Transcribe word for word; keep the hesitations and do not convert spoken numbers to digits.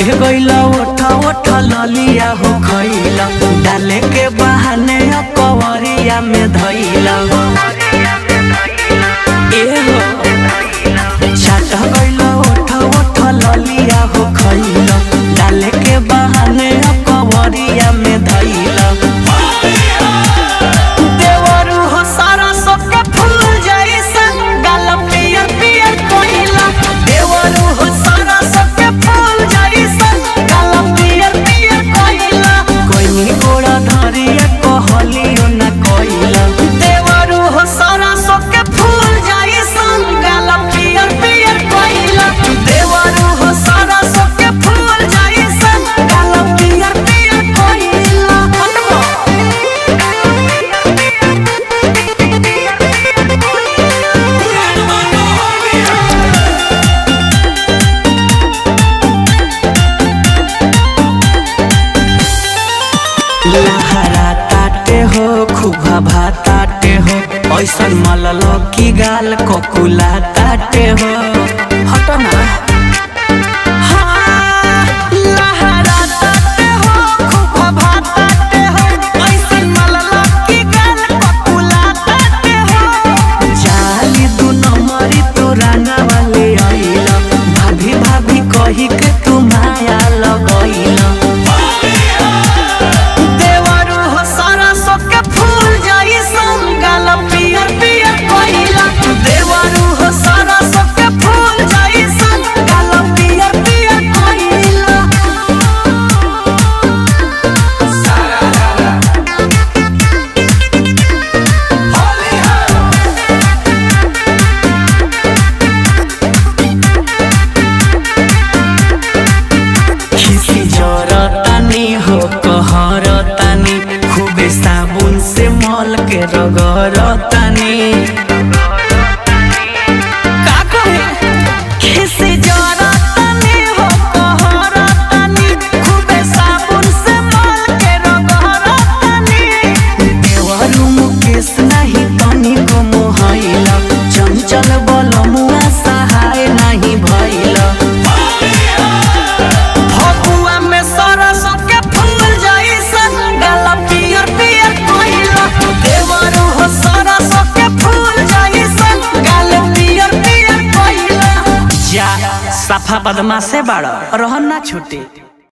गईला ओठा ओठा ललिया हो खइला डाले के बहाने कवरिया में धइला ए हो छाट गईला ओठा ओठा ललिया हो खइला डाले के बहाने कवरिया में धइला देवरू हो सारा सबके फूल जैसा गाल पियर पियर कोइला देवरू हो सारा सबके फूल जैसा गाल पियर पियर कोइला कोई गोड़ा धरिया कहलियो ना कोइला देवरू हो सारा सबके फूल जैसा गाल पियर पियर कोइला देवरू हो सारा सबके फूल जैसा गाल पियर पियर कोइला लहरा ताटे हो खुबा भाताटे हो ऐसन मललो की गाल कोकुला ताटे हो हटो ना भाभी भाभी कही के तू माया लगइला देवरू हो सारा सबके फूल जैसन गाल पियर पियर कोइला देवरू हो सारा सबके फूल जैसन गाल पियर पियर कोइला खिसी जरतानी हो कहरतानी खूबे साबुन से मल के रगरतानी का कहे खिसी जरतानी हो कहरतानी खूबे साबुन से मल के रगरतानी देवरू मुकेश नहीं तनी को मोहइला चंचल बलमुआ सहाय नहीं भइला फगुआ में सारा सबके फूल जैसन गाल पियर पियर कोइला देवरू हो सारा सबके फूल जैसन गाल पियर पियर कोइला जा सफा बदमाश से बड़ा रहन ना छूटे।